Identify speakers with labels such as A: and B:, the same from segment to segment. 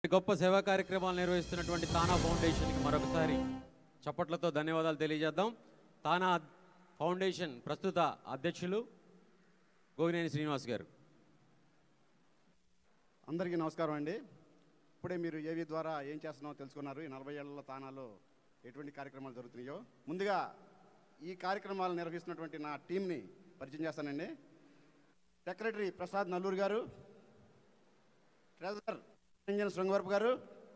A: గొప్ప సేవా కార్యక్రమాలు నిర్వహిస్తున్నటువంటి తానా ఫౌండేషన్కి మరొకసారి చప్పట్లతో ధన్యవాదాలు తెలియజేద్దాం. తానా ఫౌండేషన్ ప్రస్తుత అధ్యక్షులు గోగినేని శ్రీనివాస్ గారు.
B: అందరికీ నమస్కారం అండి. ఇప్పుడే మీరు ఏవి ద్వారా ఏం చేస్తున్నామో తెలుసుకున్నారు. ఈ 40 ఏళ్ల తానాలో ఎటువంటి కార్యక్రమాలు జరుగుతున్నాయో. ముందుగా ఈ కార్యక్రమాలు నిర్వహిస్తున్నటువంటి నా టీంని పరిచయం చేస్తానండి. సెక్రటరీ ప్రసాద్ నల్లూరు గారు, ట్రెజరర్ నిరంజన్ శృంగవరపు గారు,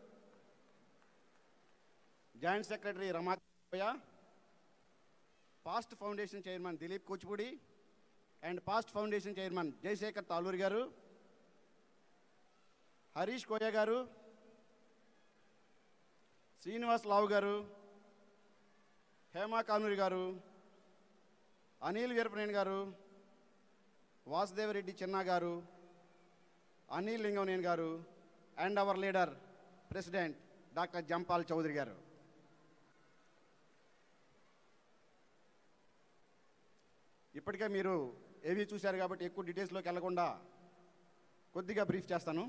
B: joint secretary Ramakayya, past foundation chairman Dilip Kuchipudi and past foundation chairman Jayasekhar Taluri గారు, హరీష్ కోయ గారు, శ్రీనివాస్ లావు గారు, హేమా కానూరి గారు, అనిల్ వీరపనేని గారు, వాసుదేవరెడ్డి చిన్నా గారు, అనిల్ లింగంనేని గారు and our leader president doctor Jampal Chowdary గారు. ఇప్పటికే మీరు ఏవి చూశారు కాబట్టి ఎక్కువ డీటెయిల్స్లోకి వెళ్లకుండా కొద్దిగా బ్రీఫ్ చేస్తాను.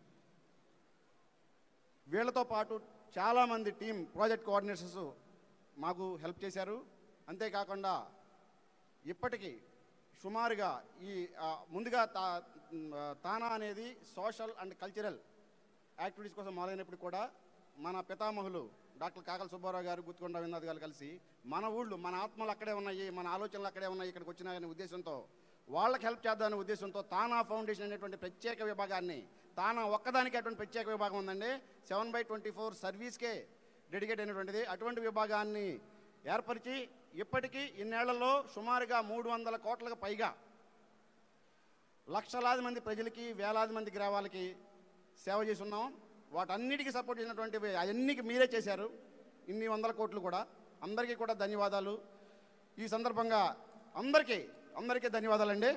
B: వీళ్ళతో పాటు చాలామంది టీం ప్రాజెక్ట్ కోఆర్డినేటర్స్ మాకు హెల్ప్ చేశారు. అంతేకాకుండా ఇప్పటికీ సుమారుగా ఈ ముందుగా తానా అనేది సోషల్ అండ్ కల్చరల్ యాక్టివిటీస్ కోసం మొదలైనప్పుడు కూడా మన పితామహులు డాక్టర్ కాకల సుబ్బారావు గారు, గుత్తుకొండ రవీంద్రనాథ్ గారు కలిసి మన ఊళ్ళు, మన ఆత్మలు అక్కడే ఉన్నాయి, మన ఆలోచనలు అక్కడే ఉన్నాయి, ఇక్కడికి వచ్చినాయనే ఉద్దేశంతో వాళ్ళకి హెల్ప్ చేద్దామనే ఉద్దేశంతో తానా ఫౌండేషన్ అనేటువంటి ప్రత్యేక విభాగాన్ని, తానా ఒక్కదానికి అటువంటి ప్రత్యేక విభాగం ఉందండి, 7/24 సర్వీస్కే డెడికేట్ అయినటువంటిది. అటువంటి విభాగాన్ని ఏర్పరిచి ఇప్పటికీ ఇన్నేళ్లలో సుమారుగా 300 కోట్లకు పైగా లక్షలాది మంది ప్రజలకి, వేలాది మంది గ్రామాలకి సేవ చేసి ఉన్నాం. వాటన్నిటికీ సపోర్ట్ చేసినటువంటి అవన్నీకి మీరే చేశారు, ఇన్ని 100 కోట్లు కూడా. అందరికీ కూడా ధన్యవాదాలు. ఈ సందర్భంగా అందరికీ ధన్యవాదాలండి.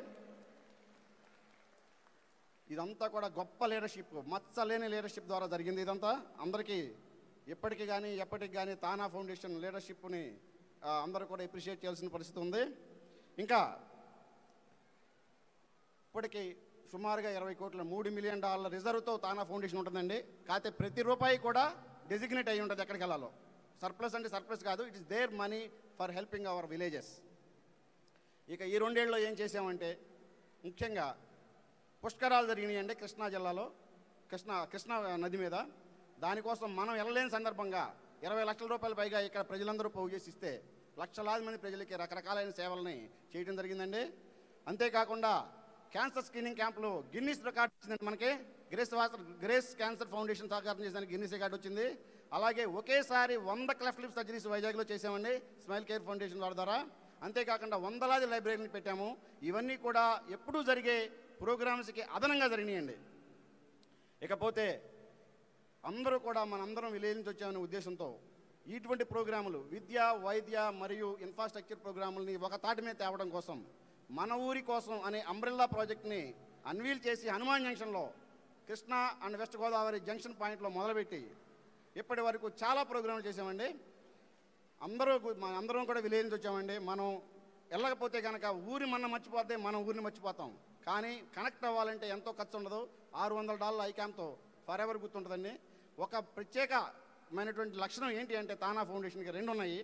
B: ఇదంతా కూడా గొప్ప లీడర్షిప్, మచ్చలేని లీడర్షిప్ ద్వారా జరిగింది. ఇదంతా అందరికీ ఎప్పటికీ కానీ తానా ఫౌండేషన్ లీడర్షిప్ని అందరూ కూడా అప్రిషియేట్ చేయాల్సిన పరిస్థితి ఉంది. ఇంకా ఇప్పటికీ సుమారుగా 20 కోట్ల $3 మిలియన్ రిజర్వ్తో తానా ఫౌండేషన్ ఉంటుందండి. కాకపోతే ప్రతి రూపాయి కూడా డెసిగ్నేట్ అయి ఉంటుంది ఎక్కడికి వెళ్ళాలో. సర్ప్లస్ అంటే సర్ప్లస్ కాదు, it is their money for helping our villages. ఇక ఈ 2 ఏళ్ళలో ఏం చేసామంటే ముఖ్యంగా పుష్కరాలు జరిగినాయండి కృష్ణా జిల్లాలో, కృష్ణా నది మీద. దానికోసం మనం వెళ్ళలేని సందర్భంగా 20 లక్షల రూపాయల పైగా ఇక్కడ ప్రజలందరూ పోగు చేసి ఇస్తే లక్షలాది మంది ప్రజలకి రకరకాలైన సేవలని చేయడం జరిగిందండి. అంతేకాకుండా క్యాన్సర్ స్క్రీనింగ్ క్యాంపులు గిన్నిస్ రికార్డు వచ్చిందండి మనకి. గ్రేస్ క్యాన్సర్ ఫౌండేషన్ సహకారం చేసిన గిన్నిస్ రికార్డు వచ్చింది. అలాగే ఒకేసారి 100 క్లెఫ్ట్ లిప్ సర్జరీస్ వైజాగ్లో చేసామండి స్మైల్ కేర్ ఫౌండేషన్ ద్వారా. అంతేకాకుండా వందలాది లైబ్రరీని పెట్టాము. ఇవన్నీ కూడా ఎప్పుడూ జరిగే ప్రోగ్రామ్స్కి అదనంగా జరిగినాయండి. ఇకపోతే అందరూ కూడా మనందరం విలేజ్ నుంచి వచ్చామనే ఉద్దేశంతో ఇటువంటి ప్రోగ్రాములు, విద్య, వైద్య మరియు ఇన్ఫ్రాస్ట్రక్చర్ ప్రోగ్రాములని ఒక తాటి మీద తేవడం కోసం మన ఊరి కోసం అనే అంబ్రెల్లా ప్రాజెక్ట్ని అన్వీల్ చేసి హనుమాన్ జంక్షన్లో, Krishna and west Godavari junction పాయింట్లో మొదలుపెట్టి ఇప్పటి వరకు చాలా ప్రోగ్రాములు చేసామండి. అందరం కూడా విలేజ్ నుంచి వచ్చామండి. మనం వెళ్ళకపోతే కనుక ఊరి మన మర్చిపోతే మనం ఊరిని మర్చిపోతాం. కానీ కనెక్ట్ అవ్వాలంటే ఎంతో ఖర్చు ఉండదు. $600 ఐక్యాంతో ఫర్ ఎవర్ గుర్తుంటుందండి. ఒక ప్రత్యేకమైనటువంటి లక్షణం ఏంటి అంటే తానా ఫౌండేషన్కి 2 ఉన్నాయి.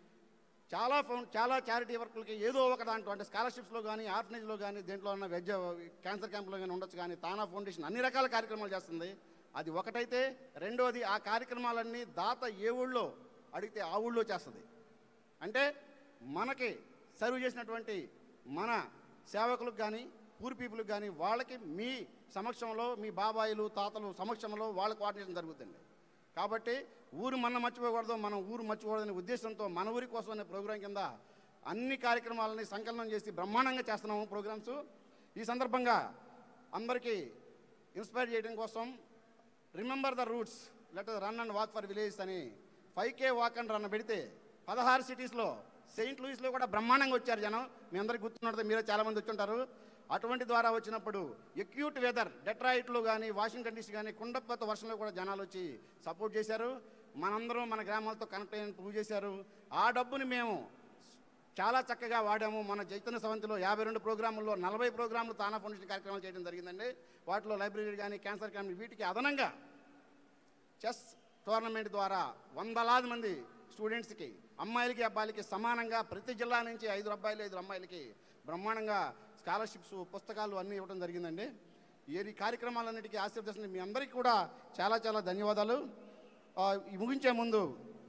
B: చాలా చారిటీ వర్క్లకి ఏదో ఒక దాంట్లో అంటే స్కాలర్షిప్స్లో కానీ, ఆర్ఫనేజ్లో కానీ, దేంట్లో ఉన్న క్యాన్సర్ క్యాంపులో కానీ ఉండొచ్చు. కానీ తానా ఫౌండేషన్ అన్ని రకాల కార్యక్రమాలు చేస్తుంది. అది ఒకటైతే, రెండోది ఆ కార్యక్రమాలన్నీ దాత ఏ ఊళ్ళో అడిగితే ఆ ఊళ్ళో చేస్తుంది. అంటే మనకి సర్వ్ చేసినటువంటి మన సేవకులకు కానీ, పూర్ పీపుల్కి కానీ వాళ్ళకి మీ సమక్షంలో, మీ బాబాయిలు తాతలు సమక్షంలో వాళ్ళ కోఆర్డినేషన్ జరుగుతుంది. కాబట్టి ఊరు మన మర్చిపోకూడదు, మనం ఊరు మర్చిపోకూడదనే ఉద్దేశంతో మన ఊరి కోసం అనే ప్రోగ్రాం కింద అన్ని కార్యక్రమాలని సంకలనం చేసి బ్రహ్మాండంగా చేస్తున్నాము ప్రోగ్రామ్స్. ఈ సందర్భంగా అందరికీ ఇన్స్పైర్ చేయడం కోసం remember the roots, let us run and walk for villages అని 5K వాక్ అండ్ రన్ పెడితే 16 సిటీస్లో, సెయింట్ లూయిస్లో కూడా బ్రహ్మాండంగా వచ్చారు జనం. మీ అందరికీ గుర్తున్నట్టు మీరే చాలామంది వచ్చుంటారు. అటువంటి ద్వారా వచ్చినప్పుడు ఎక్యూట్ వెదర్ డెట్రాయిట్లో కానీ, వాషింగ్టన్ డీసీ కానీ కుండపోత వర్షంలో కూడా జనాలు వచ్చి సపోర్ట్ చేశారు. మనందరం మన గ్రామాలతో కనెక్ట్ అయిన ప్రూవ్ చేశారు. ఆ డబ్బుని మేము చాలా చక్కగా వాడాము. మన చైతన్య సవంతిలో 52 ప్రోగ్రాముల్లో 40 ప్రోగ్రాములు తానా ఫౌండేషన్ కార్యక్రమాలు చేయడం జరిగిందండి. వాటిలో లైబ్రరీ కానీ, క్యాన్సర్ కానీ, వీటికి అదనంగా చెస్ టోర్నమెంట్ ద్వారా వందలాది మంది స్టూడెంట్స్కి, అమ్మాయిలకి అబ్బాయిలకి సమానంగా ప్రతి జిల్లా నుంచి 5 అబ్బాయిలు 5 అమ్మాయిలకి బ్రహ్మాండంగా స్కాలర్షిప్స్, పుస్తకాలు అన్నీ ఇవ్వడం జరిగిందండి. ఈ కార్యక్రమాలన్నిటికీ ఆశీర్వదిస్తున్న మీ అందరికీ కూడా చాలా చాలా ధన్యవాదాలు. ముగించే ముందు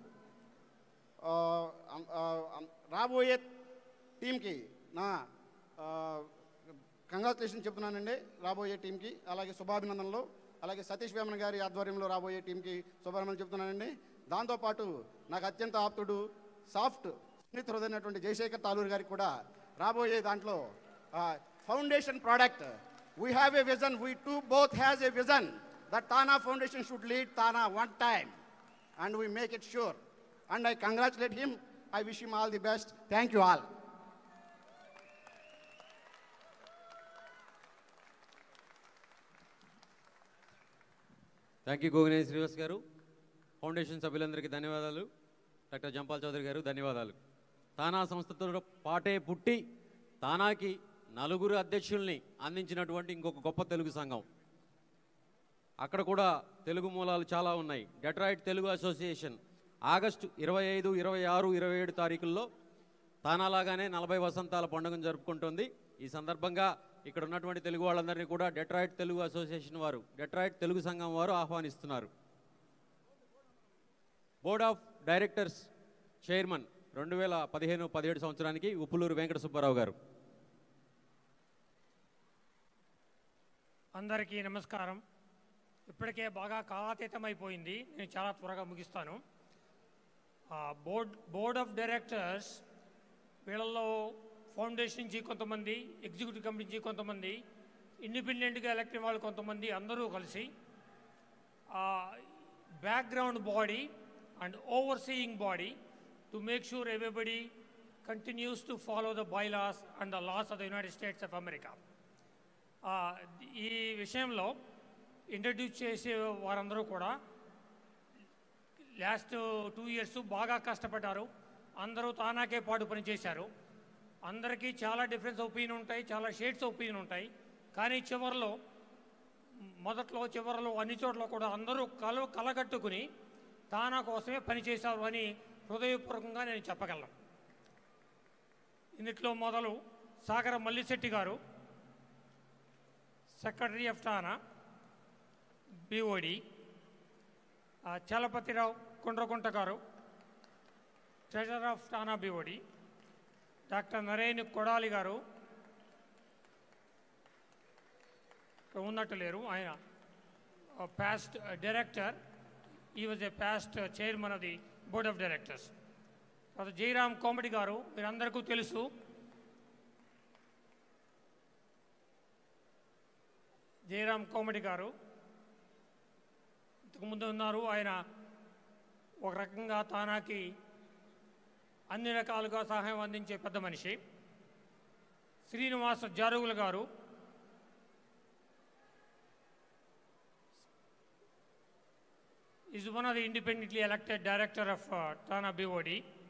B: రాబోయే టీంకి నా కంగ్రాచులేషన్ చెప్తున్నానండి. రాబోయే టీంకి అలాగే శుభాభినందనలు. అలాగే సతీష్ వేమన్ గారి ఆధ్వర్యంలో రాబోయే టీంకి శుభాభినందనలు చెప్తున్నానండి. దాంతోపాటు నాకు అత్యంత ఆప్తుడు, సాఫ్ట్ స్నేహితుడైనటువంటి జయశేఖర్ తాలూరు గారికి కూడా రాబోయే దాంట్లో foundation product, we have a vision, we too both has a vision that Tana Foundation should lead Tana one time, and we make it sure. And I congratulate him. I wish him all the best. Thank you all.
A: Thank you Gogineni Srinivas గారు. Foundation సభ్యులందరికీ ధన్యవాదాలు. Doctor Jampal Chowdary గారు ధన్యవాదాలు. తానా సంస్థతో పాటే పుట్టి తానాకి 4 అధ్యక్షుల్ని అందించినటువంటి ఇంకొక గొప్ప తెలుగు సంఘం. అక్కడ కూడా తెలుగు మూలాలు చాలా ఉన్నాయి. డెట్రాయిట్ తెలుగు అసోసియేషన్ ఆగస్టు 25, 26, 27 తారీఖుల్లో తానాలాగానే 40 వసంతాల పండుగను జరుపుకుంటుంది. ఈ సందర్భంగా ఇక్కడ ఉన్నటువంటి తెలుగు వాళ్ళందరినీ కూడా డెట్రాయిట్ తెలుగు అసోసియేషన్ వారు, డెట్రాయిట్ తెలుగు సంఘం వారు ఆహ్వానిస్తున్నారు. బోర్డ్ ఆఫ్ డైరెక్టర్స్ చైర్మన్ 2015-17 సంవత్సరానికి ఉప్పులూరు వెంకట సుబ్బారావు గారు.
C: అందరికీ నమస్కారం. ఇప్పటికే బాగా కాలాతీతమైపోయింది, నేను చాలా త్వరగా ముగిస్తాను. బోర్డ్ ఆఫ్ డైరెక్టర్స్ వీళ్ళల్లో ఫౌండేషన్ నుంచి కొంతమంది, ఎగ్జిక్యూటివ్ కమిటీ నుంచి కొంతమంది, ఇండిపెండెంట్గా ఎలక్ట్ వాళ్ళు కొంతమంది, అందరూ కలిసి background body and overseeing body to make sure everybody continues to follow the bylaws and the laws of the United States of America. ఈ విషయంలో ఇంట్రడ్యూస్ చేసే వారందరూ కూడా లాస్ట్ 2 years బాగా కష్టపడ్డారు. అందరూ తానాకే పాటు పనిచేశారు. అందరికీ చాలా డిఫరెన్స్ ఒపీనియన్ ఉంటాయి, చాలా షేడ్స్ ఒపీనియన్ ఉంటాయి. కానీ చివరిలో అన్ని చోట్ల కూడా అందరూ కలగట్టుకుని తానా కోసమే పనిచేశారు అని హృదయపూర్వకంగా నేను చెప్పగలను. ఇందులో మొదలు సాగర మల్లిశెట్టి గారు, secretary of TANA BOD, Chalapathirao Kundrakunta గారు, treasurer of TANA BOD, doctor Naren Kodali గారు ఉన్నట్టు లేరు, ఆయన past director, he was a past chairman of the board of directors. తర్వాత జయరామ్ కోమటి గారు, మీరందరికీ తెలుసు, జయరామ్ కోమటి గారు ఇంతకుముందు ఉన్నారు. ఆయన ఒక రకంగా తానాకి అన్ని రకాలుగా సహాయం అందించే పెద్ద మనిషి. శ్రీనివాస జారుగుల గారు, is one of the independently elected director of Tana BOD.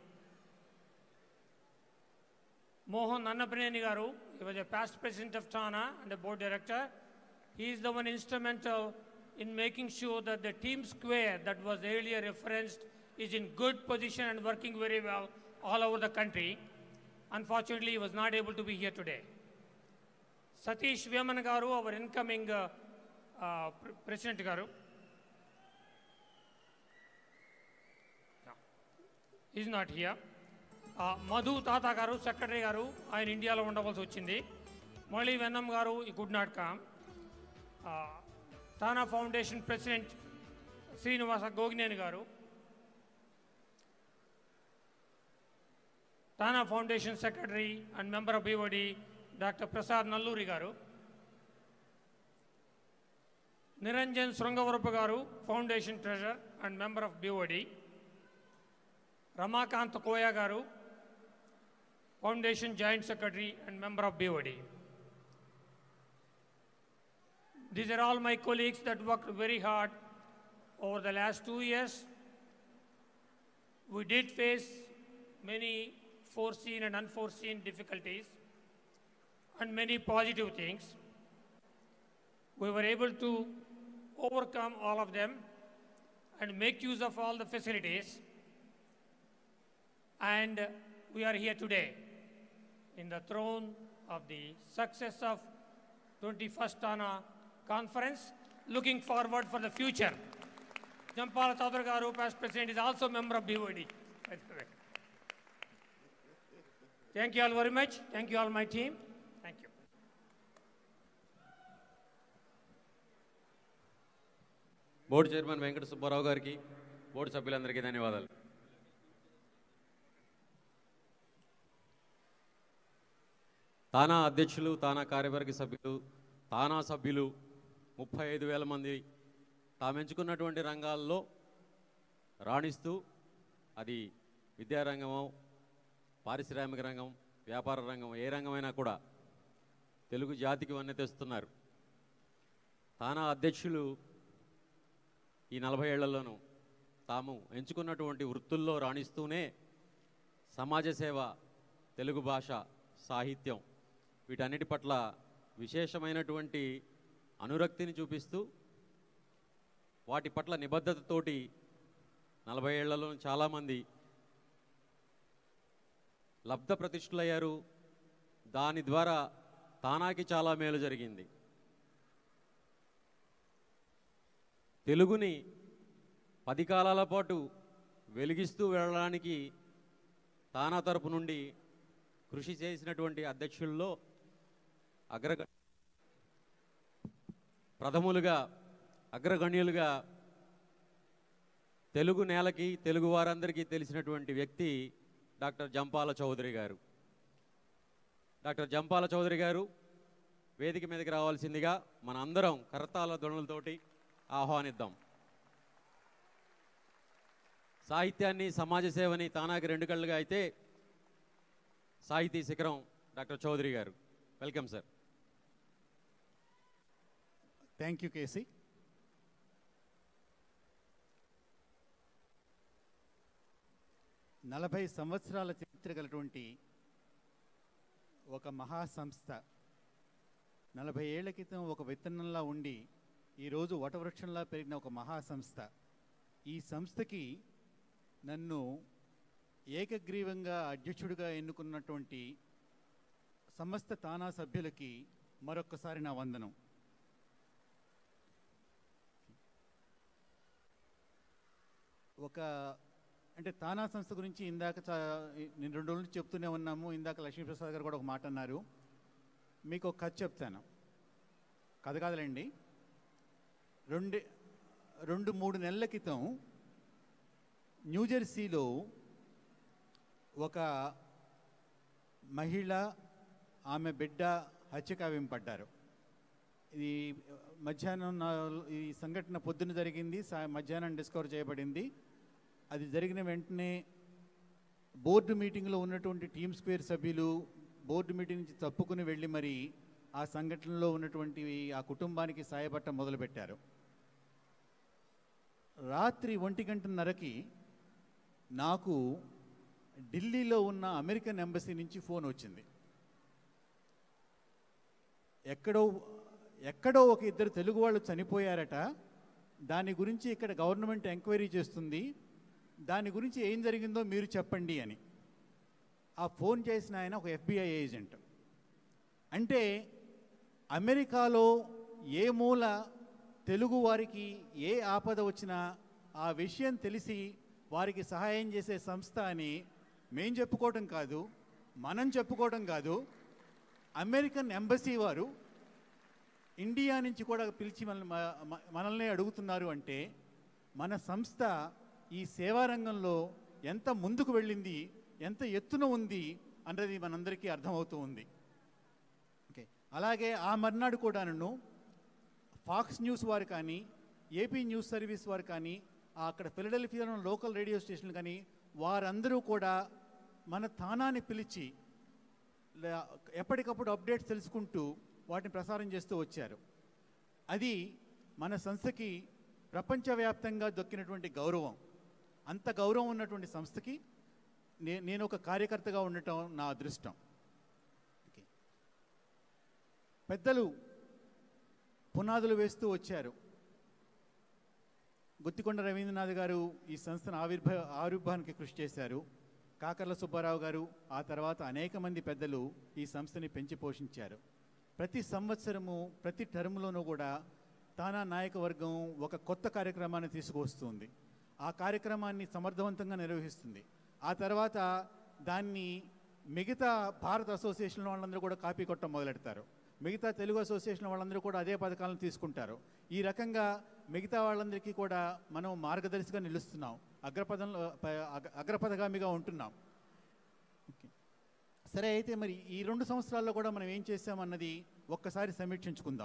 C: Mohan Annapineni garu, he was a past president of Tana and a board director. He is the one instrumental in making sure that the team square that was earlier referenced is in good position and working very well all over the country. Unfortunately, he was not able to be here today. Satish Veman garu, our incoming president garu, is not here. Madhu Tata గారు, secretary గారు, ఆయన ఇండియాలో ఉండవలసి వచ్చింది. మళ్ళీ వెన్నం గారు he could not come. TANA foundation president Srinivasa Gogineni గారు, TANA foundation secretary and member of BOD doctor Prasad Nalluri గారు, నిరంజన్ శృంగవరపు గారు, foundation treasurer and member of BOD, Ramakant Koya garu, Foundation Joint Secretary and member of BOD. These are all my colleagues that worked very hard over the last 2 years. We did face many foreseen and unforeseen difficulties and many positive things. We were able to overcome all of them. and make use of all the facilities. And we are here today in the throne of the success of 21st TANA conference, looking forward for the future. Jampala Chaudhary garu, past president, is also a member of BOD. Thank you all very much. Thank you all my team. Thank you.
A: Board chairman Venkata Subbarao గారికి, board సభ్యులందరికీ ధన్యవాదాలు. తానా అధ్యక్షులు, తానా కార్యవర్గ సభ్యులు, తానా సభ్యులు 35,000 మంది తామెంచుకున్నటువంటి రంగాల్లో రాణిస్తూ, అది విద్యారంగమో, పారిశ్రామిక రంగం, వ్యాపార రంగం, ఏ రంగమైనా కూడా తెలుగు జాతికి వన్నె తెస్తున్నారు. తానా అధ్యక్షులు ఈ 40 ఏళ్లలోనూ తాము ఎంచుకున్నటువంటి వృత్తుల్లో రాణిస్తూనే సమాజ సేవ, తెలుగు భాష, సాహిత్యం వీటన్నిటి పట్ల విశేషమైనటువంటి అనురక్తిని చూపిస్తూ వాటి పట్ల నిబద్ధతతోటి 40 ఏళ్లలో చాలామంది లబ్ధ ప్రతిష్ఠులయ్యారు. దాని ద్వారా తానాకి చాలా మేలు జరిగింది. తెలుగుని 10 కాలాల పాటు వెలిగిస్తూ వెళ్ళడానికి తానా తరపు నుండి కృషి చేసినటువంటి అధ్యక్షుల్లో ప్రథములుగా, అగ్రగణ్యులుగా తెలుగు నేలకి, తెలుగు వారందరికీ తెలిసినటువంటి వ్యక్తి డాక్టర్ జంపాల చౌదరి గారు. డాక్టర్ జంపాల చౌదరి గారు వేదిక మీదకి రావాల్సిందిగా మన అందరం కరతాళ ధ్వనులతోటి ఆహ్వానిద్దాం. సాహిత్యాన్ని, సమాజ సేవని తానాకి 2 కళ్ళుగా అయితే సాహితీ శిఖరం డాక్టర్ చౌదరి గారు. Welcome sir.
D: Thank you KC. నలభై సంవత్సరాల చరిత్ర గలటువంటి ఒక మహాసంస్థ 40 ఏళ్ల క్రితం ఒక విత్తనంలా ఉండి ఈరోజు వటవృక్షంలా పెరిగిన ఒక మహాసంస్థ. ఈ సంస్థకి నన్ను ఏకగ్రీవంగా అధ్యక్షుడిగా ఎన్నుకున్నటువంటి సమస్త తానా సభ్యులకి మరొక్కసారి నా వందనం. అంటే తానా సంస్థ గురించి ఇందాక నేను 2 రోజుల నుంచి చెప్తూనే ఉన్నాము. ఇందాక లక్ష్మీప్రసాద్ గారు కూడా ఒక మాట అన్నారు. మీకు ఒక కథ చెప్తాను. కథ కాదులేండి, 2-3 నెలల క్రితం న్యూజెర్సీలో ఒక మహిళ, ఆమె బిడ్డ హత్యకావింపడ్డారు. ఇది మధ్యాహ్నం ఈ సంఘటన పొద్దున్న జరిగింది, మధ్యాహ్నం డిస్కవర్ చేయబడింది. అది జరిగిన వెంటనే బోర్డు మీటింగ్లో ఉన్నటువంటి టీమ్ స్క్వేర్ సభ్యులు బోర్డు మీటింగ్ నుంచి తప్పుకుని వెళ్ళి మరి ఆ సంఘటనలో ఉన్నటువంటి ఆ కుటుంబానికి సాయపడటం మొదలుపెట్టారు. రాత్రి 1:30కి నాకు ఢిల్లీలో ఉన్న అమెరికన్ ఎంబసీ నుంచి ఫోన్ వచ్చింది. ఎక్కడో ఒక 2 తెలుగు వాళ్ళు చనిపోయారట, దాని గురించి ఇక్కడ గవర్నమెంట్ ఎంక్వైరీ చేస్తుంది, దాని గురించి ఏం జరిగిందో మీరు చెప్పండి అని. ఆ ఫోన్ చేసిన ఆయన ఒక FBI ఏజెంట్. అంటే అమెరికాలో ఏ మూల తెలుగు వారికి ఏ ఆపద వచ్చినా ఆ విషయం తెలిసి వారికి సహాయం చేసే సంస్థ అని మేం చెప్పుకోవటం కాదు, మనం చెప్పుకోవటం కాదు, అమెరికన్ ఎంబసీ వారు ఇండియా నుంచి కూడా పిలిచి మనల్ని అడుగుతున్నారు. అంటే మన సంస్థ ఈ సేవా రంగంలో ఎంత ముందుకు వెళ్ళింది, ఎంత ఎత్తున ఉంది అన్నది మనందరికీ అర్థమవుతూ ఉంది. ఓకే, అలాగే ఆ మర్నాడు కూడా నన్ను ఫాక్స్ న్యూస్ వారు కానీ, ఏపీ న్యూస్ సర్వీస్ వారు కానీ, అక్కడ ఫిలడెల్ఫియాలో లోకల్ రేడియో స్టేషన్లు కానీ వారందరూ కూడా మన తానాన్ని పిలిచి ఎప్పటికప్పుడు అప్డేట్స్ తెలుసుకుంటూ వాటిని ప్రసారం చేస్తూ వచ్చారు. అది మన సంస్థకి ప్రపంచవ్యాప్తంగా దొక్కినటువంటి గౌరవం. అంత గౌరవం ఉన్నటువంటి సంస్థకి నేను ఒక కార్యకర్తగా ఉండటం నా అదృష్టం. పెద్దలు పునాదులు వేస్తూ వచ్చారు. గుత్తికొండ రవీంద్రనాథ్ గారు ఈ సంస్థను ఆవిర్భావానికి కృషి చేశారు. కాకర్ల సుబ్బారావు గారు, ఆ తర్వాత అనేక మంది పెద్దలు ఈ సంస్థని పెంచి పోషించారు. ప్రతి సంవత్సరము ప్రతి టర్మ్లోనూ కూడా తానా నాయకవర్గం ఒక కొత్త కార్యక్రమాన్ని తీసుకువస్తుంది. ఆ కార్యక్రమాన్ని సమర్థవంతంగా నిర్వహిస్తుంది. ఆ తర్వాత దాన్ని మిగతా భారత అసోసియేషన్ వాళ్ళందరూ కూడా కాపీ కొట్టడం మొదలెడతారు. మిగతా తెలుగు అసోసియేషన్ వాళ్ళందరూ కూడా అదే పథకాలను తీసుకుంటారు. ఈ రకంగా మిగతా వాళ్ళందరికీ కూడా మనం మార్గదర్శిగా నిలుస్తున్నాం, అగ్రపథగామిగా ఉంటున్నాం. సరే, అయితే మరి ఈ 2 సంవత్సరాల్లో కూడా మనం ఏం చేసామన్నది ఒక్కసారి సమీక్షించుకుందాం.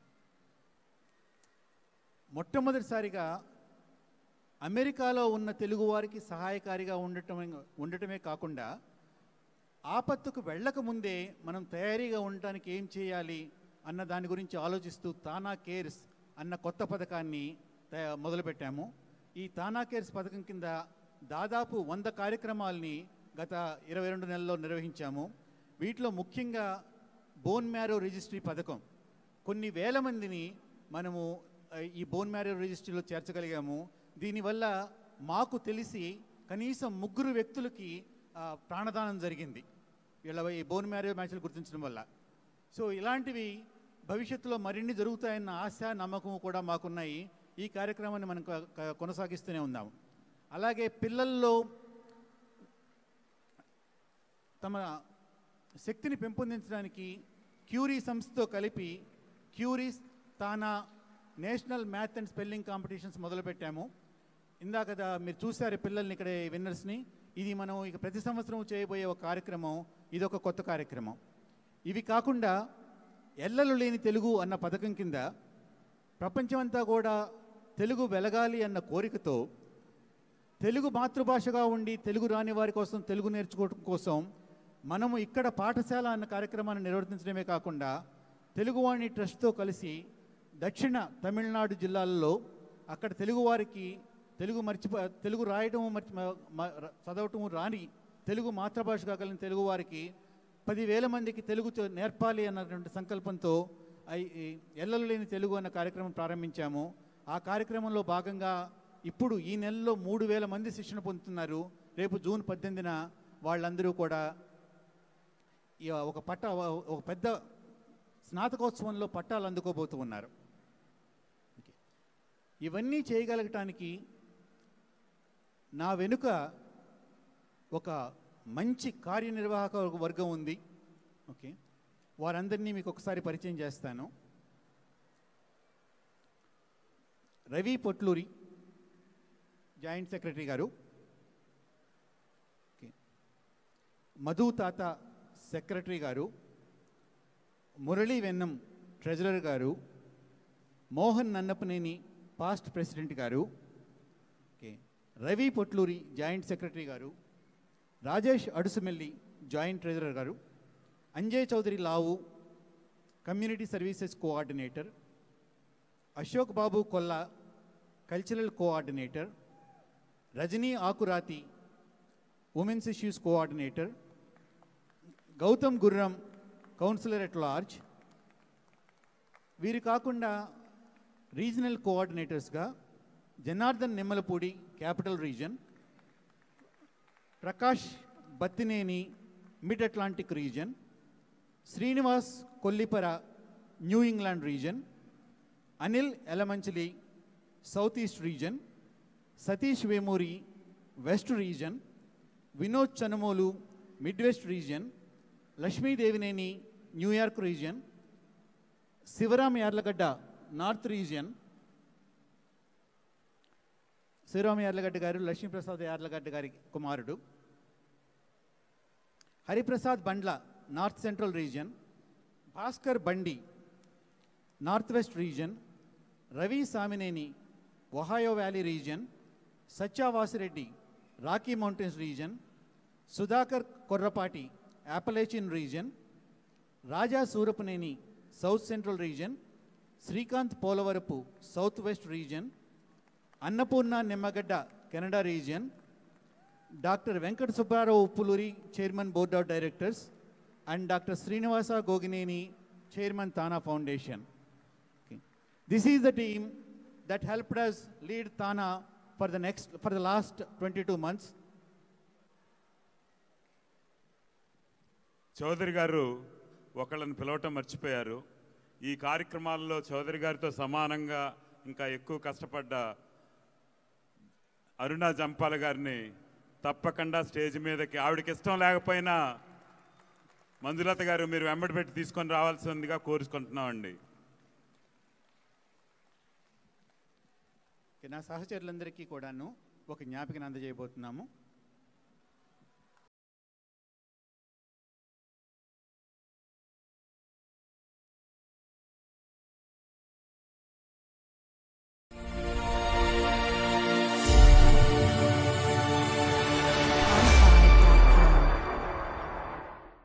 D: మొట్టమొదటిసారిగా అమెరికాలో ఉన్న తెలుగువారికి సహాయకారిగా ఉండటమే కాకుండా ఆపత్తుకు వెళ్ళకముందే మనం తయారీగా ఉండటానికి ఏం చేయాలి అన్న దాని గురించి ఆలోచిస్తూ తానా కేర్స్ అన్న కొత్త పథకాన్ని మొదలుపెట్టాము. ఈ తానా కేర్స్ పథకం కింద దాదాపు 100 కార్యక్రమాలని గత 22 నెలల్లో నిర్వహించాము. వీటిలో ముఖ్యంగా బోన్ మ్యారో రిజిస్ట్రీ పథకం, కొన్ని వేల మందిని మనము ఈ బోన్ మ్యారో రిజిస్ట్రీలో చేర్చగలిగాము. దీనివల్ల మాకు తెలిసి కనీసం 3 వ్యక్తులకి ప్రాణదానం జరిగింది వీళ్ళ ఈ బోన్ మ్యారో మ్యాచ్లు గుర్తించడం వల్ల. సో ఇలాంటివి భవిష్యత్తులో మరిన్ని జరుగుతాయన్న ఆశ, నమ్మకం కూడా మాకున్నాయి. ఈ కార్యక్రమాన్ని మనం కొనసాగిస్తూనే ఉన్నాము. అలాగే పిల్లల్లో తమ శక్తిని పెంపొందించడానికి క్యూరీ సంస్థతో కలిపి Curie's TANA national math and spelling competitions మొదలుపెట్టాము. ఇందాక మీరు చూశారు పిల్లల్ని, ఇక్కడ విన్నర్స్ని. ఇది మనం ఇక ప్రతి సంవత్సరం చేయబోయే ఒక కార్యక్రమం. ఇదొక కొత్త కార్యక్రమం. ఇవి కాకుండా ఎల్లలు లేని తెలుగు అన్న పథకం కింద ప్రపంచమంతా కూడా తెలుగు వెలగాలి అన్న కోరికతో తెలుగు మాతృభాషగా ఉండి తెలుగు రాని వారి కోసం తెలుగు నేర్చుకోవడం కోసం మనము ఇక్కడ పాఠశాల అన్న కార్యక్రమాన్ని నిర్వర్తించడమే కాకుండా తెలుగువాణి ట్రస్ట్తో కలిసి దక్షిణ తమిళనాడు జిల్లాల్లో అక్కడ తెలుగువారికి తెలుగు రాయటము చదవటము రాని తెలుగు మాతృభాషగా కలిగిన తెలుగు వారికి 10,000 మందికి తెలుగు నేర్పాలి అన్నటువంటి సంకల్పంతో ఎల్లలు లేని తెలుగు అన్న కార్యక్రమం ప్రారంభించాము. ఆ కార్యక్రమంలో భాగంగా ఇప్పుడు ఈ నెలలో 3,000 మంది శిక్షణ పొందుతున్నారు. రేపు జూన్ 18న వాళ్ళందరూ కూడా ఒక పెద్ద స్నాతకోత్సవంలో పట్టాలు అందుకోబోతూ ఉన్నారు. ఇవన్నీ చేయగలగటానికి నా వెనుక ఒక మంచి కార్యనిర్వాహక వర్గం ఉంది. ఓకే, వారందరినీ మీకు ఒకసారి పరిచయం చేస్తాను. రవి పొట్లూరి జాయింట్ సెక్రటరీ గారు, మధు తాత సెక్రటరీ గారు, మురళీ వెన్నం ట్రెజరర్ గారు, మోహన్ నన్నపనేని పాస్ట్ ప్రెసిడెంట్ గారు, రవి పొట్లూరి జాయింట్ సెక్రటరీ గారు, రాజేష్ అడుసుమెల్లి జాయింట్ ట్రెజరర్ గారు, Anjay Chowdary Lavu community services coordinator, Ashok Babu Kolla cultural coordinator, Rajani Akurathi women's issues coordinator, Gautam Gurram councillor at large. వీరు కాకుండా రీజనల్ కోఆర్డినేటర్స్గా Janardhan Nimmalapudi capital region, Prakash Battineni mid Atlantic region, Srinivas Kollipara New England region, Anil Elamanchili south east region, Satish Vemuri west region, Vinod Chanumolu mid west region, Lakshmi Devineni New York region, Sivaram Yarlagadda north region. Sivaram Yarlagadda గారు లక్ష్మీప్రసాద్ యార్లగడ్డ గారి కుమారుడు. Hariprasad Bandla north central region, Bhaskar Bandi north west region, Ravi Samineni Ohio valley region, Satya Vasireddy Rocky Mountains region, Sudhakar Korrapati Appalachian region, Raja Surapaneni south central region, Srikanth Polavarapu south west region, Annapurna Nimmagadda Canada region, doctor Venkata Subbarao Uppuluri chairman board of directors and doctor Srinivasa Gogineni chairman TANA foundation. This is the team that helped us lead Thana for the last 22 months.
E: Chowdary గారు ఒకళ్ళని పిలవటం మర్చిపోయారు. ఈ కార్యక్రమాల్లో చౌదరి గారితో సమానంగా ఇంకా ఎక్కువ కష్టపడ్డ అరుణా జంపాల గారిని తప్పకుండా స్టేజ్ మీదకి, ఆవిడకి ఇష్టం లేకపోయినా మంజులత గారు మీరు వెంబడి పెట్టి తీసుకొని రావాల్సిందిగా కోరుకుంటున్నామండి.
D: నా సహచరులందరికీ కూడాను ఒక జ్ఞాపికను అందజేయబోతున్నాము.